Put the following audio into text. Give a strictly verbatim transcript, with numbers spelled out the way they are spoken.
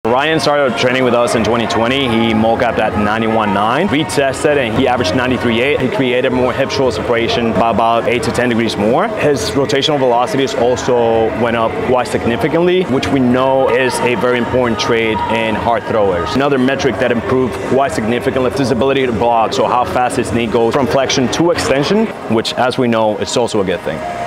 Ryan started training with us in twenty twenty. He mocapped at ninety-one point nine. We tested and he averaged ninety-three point eight. He created more hip shoulder separation by about eight to ten degrees more. His rotational velocities also went up quite significantly, which we know is a very important trait in hard throwers. Another metric that improved quite significantly is his ability to block, so how fast his knee goes from flexion to extension, which as we know, is also a good thing.